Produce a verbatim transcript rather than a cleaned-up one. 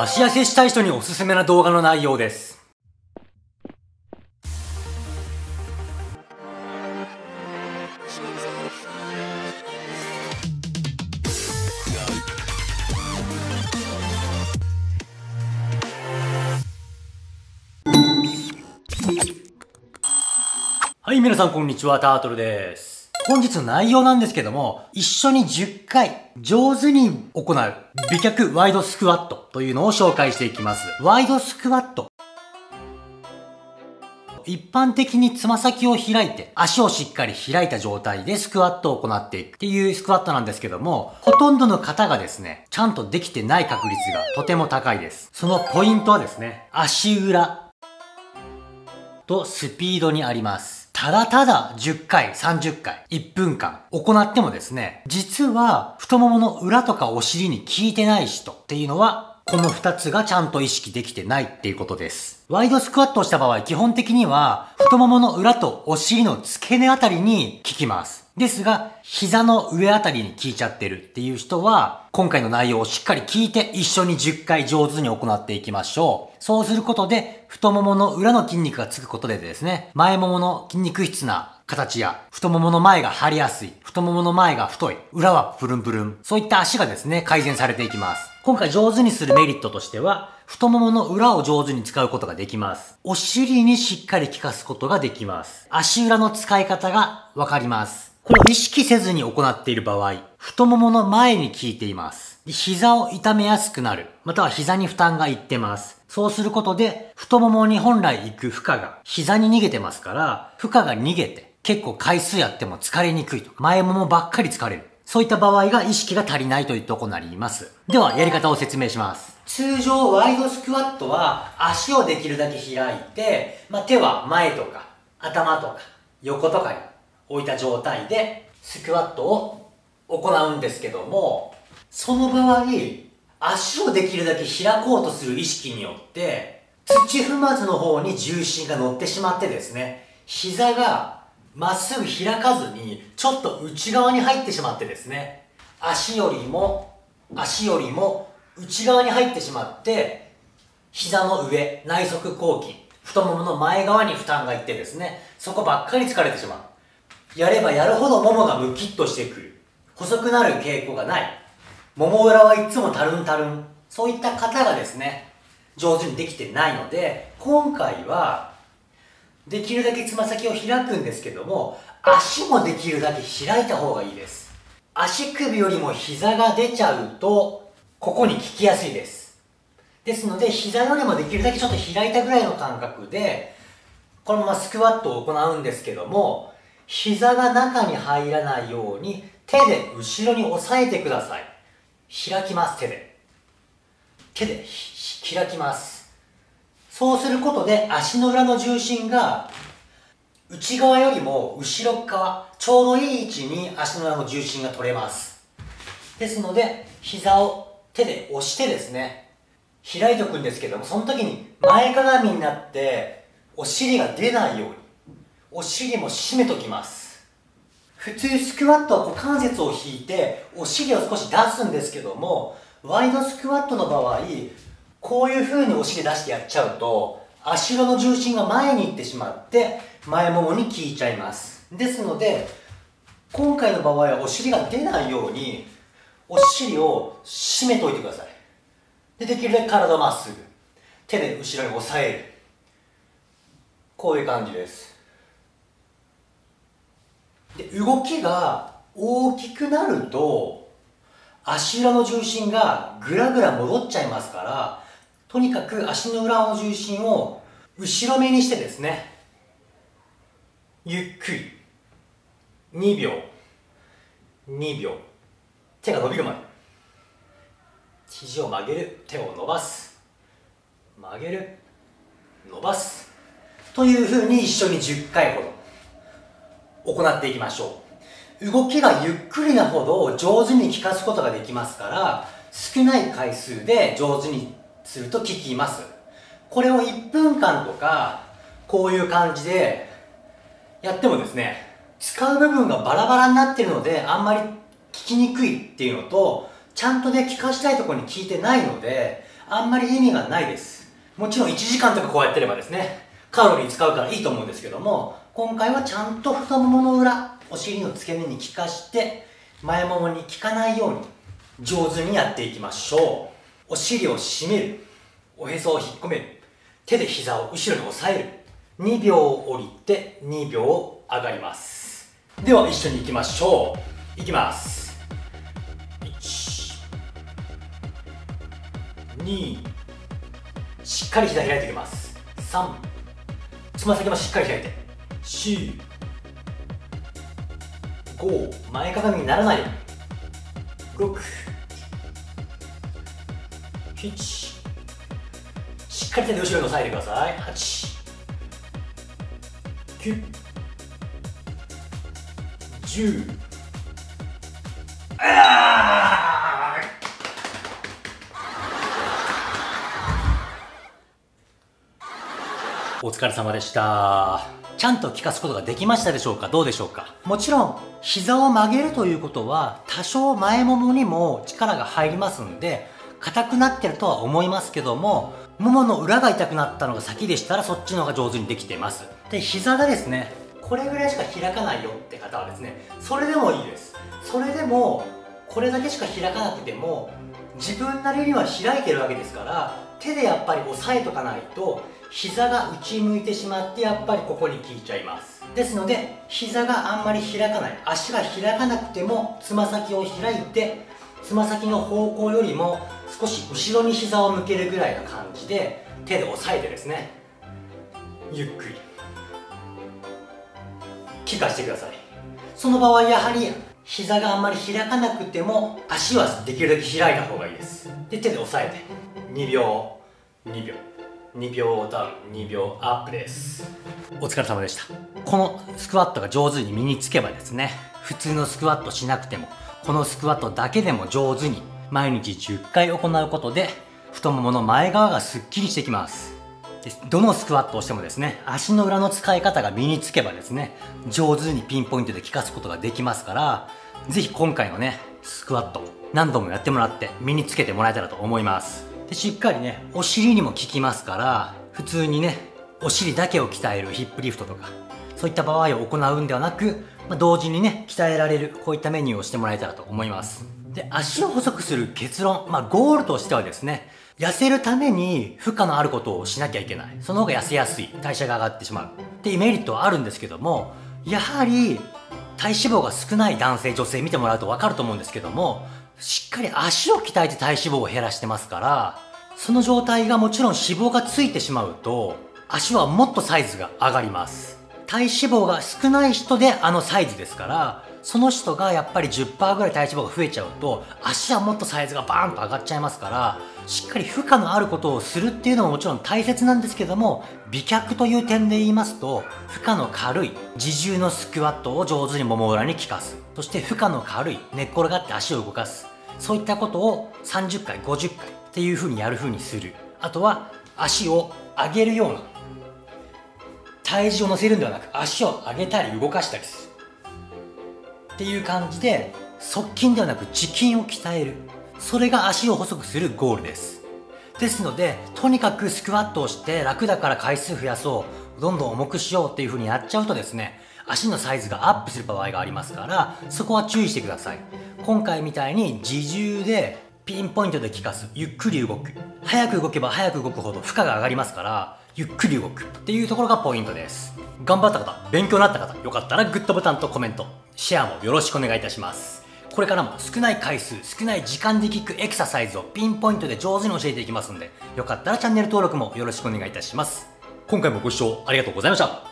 足痩せしたい人におすすめな動画の内容です。はい、皆さんこんにちは、タートルです。本日の内容なんですけども、一緒にじゅっかい上手に行う美脚ワイドスクワットというのを紹介していきます。ワイドスクワット。一般的につま先を開いて足をしっかり開いた状態でスクワットを行っていくっていうスクワットなんですけども、ほとんどの方がですね、ちゃんとできてない確率がとても高いです。そのポイントはですね、足裏とスピードにあります。ただただじゅっかい、さんじゅっかい、いっぷんかん行ってもですね、実は太ももの裏とかお尻に効いてない人っていうのは、このふたつがちゃんと意識できてないっていうことです。ワイドスクワットをした場合、基本的には太ももの裏とお尻の付け根あたりに効きます。ですが、膝の上あたりに効いちゃってるっていう人は、今回の内容をしっかり聞いて一緒にじゅっかい上手に行っていきましょう。そうすることで、太ももの裏の筋肉がつくことでですね、前ももの筋肉質な形や、太ももの前が張りやすい、太ももの前が太い、裏はプルンプルン、そういった足がですね、改善されていきます。今回上手にするメリットとしては、太ももの裏を上手に使うことができます。お尻にしっかり効かすことができます。足裏の使い方がわかります。これを意識せずに行っている場合、太ももの前に効いています。膝を痛めやすくなる。または膝に負担がいってます。そうすることで、太ももに本来行く負荷が膝に逃げてますから、負荷が逃げて結構回数やっても疲れにくいとか、前ももばっかり疲れる。そういった場合が意識が足りないというところになります。では、やり方を説明します。通常、ワイドスクワットは足をできるだけ開いて、まあ、手は前とか頭とか横とかに置いた状態でスクワットを行うんですけども、その場合、足をできるだけ開こうとする意識によって、土踏まずの方に重心が乗ってしまってですね、膝がまっすぐ開かずに、ちょっと内側に入ってしまってですね、足よりも、足よりも内側に入ってしまって、膝の上、内側後筋、太ももの前側に負担がいってですね、そこばっかり疲れてしまう。やればやるほどももがムキッとしてくる。細くなる傾向がない。もも裏はいつもたるんたるん。そういった方がですね、上手にできてないので、今回は、できるだけつま先を開くんですけども、足もできるだけ開いた方がいいです。足首よりも膝が出ちゃうと、ここに効きやすいです。ですので、膝よりもできるだけちょっと開いたぐらいの感覚で、このままスクワットを行うんですけども、膝が中に入らないように、手で後ろに押さえてください。開きます、手で。手で開きます。そうすることで足の裏の重心が内側よりも後ろ側、ちょうどいい位置に足の裏の重心が取れます。ですので、膝を手で押してですね、開いておくんですけども、その時に前かがみになってお尻が出ないように、お尻も締めときます。普通スクワットは股関節を引いてお尻を少し出すんですけども、ワイドスクワットの場合、こういう風にお尻出してやっちゃうと、足裏の重心が前に行ってしまって、前ももに効いちゃいます。ですので、今回の場合はお尻が出ないように、お尻を締めておいてください。で、できるだけ体をまっすぐ。手で後ろに押さえる。こういう感じです。で、動きが大きくなると、足裏の重心がぐらぐら戻っちゃいますから、とにかく足の裏の重心を後ろめにしてですね、ゆっくりにびょうにびょう手が伸びるまで肘を曲げる、手を伸ばす、曲げる、伸ばすというふうに一緒にじゅっかいほど行っていきましょう。動きがゆっくりなほど上手に効かすことができますから、少ない回数で上手にすると効きます。これをいっぷんかんとかこういう感じでやってもですね、使う部分がバラバラになっているのであんまり効きにくいっていうのと、ちゃんとね効かしたいところに効いてないので、 あんまり意味がないです。もちろんいちじかんとかこうやってればですね、カロリー使うからいいと思うんですけども、今回はちゃんと太ももの裏、お尻の付け根に効かして、前ももに効かないように上手にやっていきましょう。お尻を締める、おへそを引っ込める、手で膝を後ろに押さえる、にびょう降りてにびょう上がります。では一緒に行きましょう。いきます。いち、に、しっかり膝開いていきます。さん、つま先もしっかり開いて、よん、ご、前かがみにならないように、ろく、なな、しっかり手で後ろに押さえてください。はち、きゅう、じゅう、あーお疲れ様でした。ちゃんと効かすことができましたでしょうか？どうでしょうか？もちろん膝を曲げるということは多少前ももにも力が入りますんで硬くなってるとは思いますけども、ももの裏が痛くなったのが先でしたらそっちの方が上手にできています。で、膝がですねこれぐらいしか開かないよって方はですね、それでもいいです。それでもこれだけしか開かなくても自分なりには開いてるわけですから、手でやっぱり押さえとかないと膝が内向いてしまってやっぱりここに効いちゃいます。ですので膝があんまり開かない、足が開かなくてもつま先を開いてつま先の方向よりも少し後ろに膝を向けるぐらいの感じで手で押さえてですね、ゆっくり効かしてください。その場合やはり膝があんまり開かなくても足はできるだけ開いた方がいいです。で、手で押さえてにびょう、にびょう、にびょうダウン、にびょうアップです。お疲れ様でした。このスクワットが上手に身につけばですね、普通のスクワットしなくてもこのスクワットだけでも上手に毎日じゅっかい行うことで太ももの前側がすっきりしてきます。で、どのスクワットをしてもですね、足の裏の使い方が身につけばですね、上手にピンポイントで効かすことができますから、ぜひ今回のねスクワット何度もやってもらって身につけてもらえたらと思います。で、しっかりねお尻にも効きますから、普通にねお尻だけを鍛えるヒップリフトとかそういった場合を行うんではなく、まあ、同時にね鍛えられるこういったメニューをしてもらえたらと思います。で、足を細くする結論、まあゴールとしてはですね、痩せるために負荷のあることをしなきゃいけない、その方が痩せやすい、代謝が上がってしまうっていうメリットはあるんですけども、やはり体脂肪が少ない男性女性見てもらうと分かると思うんですけども、しっかり足を鍛えて体脂肪を減らしてますから、その状態がもちろん脂肪がついてしまうと足はもっとサイズが上がります。体脂肪が少ない人であのサイズですから、その人がやっぱり じゅっパーセント ぐらい体脂肪が増えちゃうと足はもっとサイズがバーンと上がっちゃいますから、しっかり負荷のあることをするっていうのももちろん大切なんですけども、美脚という点で言いますと負荷の軽い自重のスクワットを上手にもも裏に効かす、そして負荷の軽い寝っ転がって足を動かす、そういったことをさんじゅっかいごじゅっかいっていう風にやる風にする。あとは足を上げるような体重を乗せるんではなく足を上げたり動かしたりするっていう感じで、側筋ではなく自筋を鍛える、それが足を細くするゴールです。ですのでとにかくスクワットをして楽だから回数増やそう、どんどん重くしようっていう風にやっちゃうとですね、足のサイズがアップする場合がありますから、そこは注意してください。今回みたいに自重でピンポイントで効かす、ゆっくり動く、早く動けば早く動くほど負荷が上がりますから、ゆっくり動くっていうところがポイントです。頑張った方、勉強になった方、よかったらグッドボタンとコメント、シェアもよろしくお願いいたします。これからも少ない回数、少ない時間で効くエクササイズをピンポイントで上手に教えていきますので、よかったらチャンネル登録もよろしくお願いいたします。今回もご視聴ありがとうございました。